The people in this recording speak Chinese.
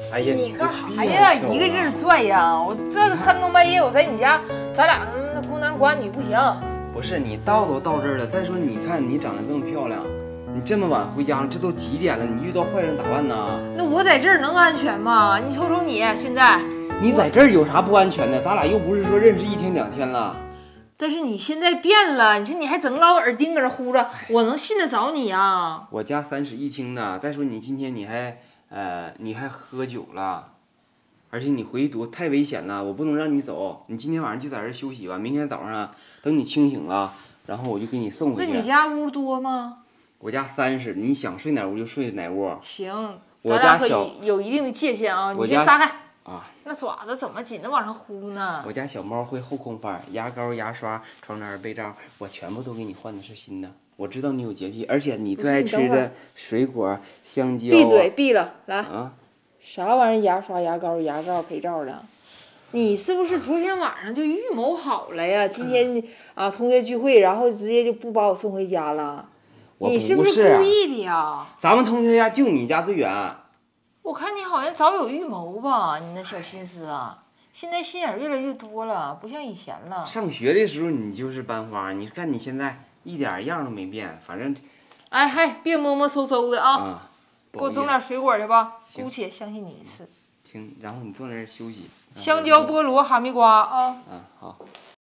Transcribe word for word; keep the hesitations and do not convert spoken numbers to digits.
哎呀， 你干啥呀？ 一个劲儿拽呀！我这三更半夜我在你家，咱俩那孤男寡女不行。 不是你到都到这儿了，再说你看你长得这么漂亮，你这么晚回家了，这都几点了？你遇到坏人咋办呢？ 那我在这儿能安全吗？你瞅瞅你现在， 你在这儿有啥不安全的？咱俩又不是说认识一天两天了。 但是你现在变了，你说你还整老耳钉搁这呼着，我能信得着你啊？ 我家三室一厅呢，再说你今天你还呃你还喝酒了，而且你回去多太危险了，我不能让你走。你今天晚上就在这儿休息吧，明天早上等你清醒了，然后我就给你送回去。 那你家屋多吗？ 我家三室，你想睡哪屋就睡哪屋。 行， 我咱俩可家小以有一定的界限啊。 我家你先撒开。 啊， 那爪子怎么紧的往上呼呢？ 我家小猫会后空翻，牙膏、牙刷、床单、被罩，我全部都给你换的是新的。我知道你有洁癖，而且你最爱吃的水果香蕉。 闭嘴，闭了，来。 啊， 啥玩意儿？牙刷、牙膏、牙膏、陪罩的？你是不是昨天晚上就预谋好了呀？今天啊，同学聚会，然后直接就不把我送回家了？你是不是故意的呀？ 咱们同学家就你家最远。 我看你好像早有预谋吧，你那小心思啊！现在心眼越来越多了，不像以前了。 上学的时候你就是班花，你看你现在一点样都没变，反正。 哎嗨，别摸摸搜搜的啊！ 啊， 给我整点水果去吧，姑且相信你一次。 行，然后你坐那儿休息。 香蕉、菠萝、哈密瓜啊。 嗯，好。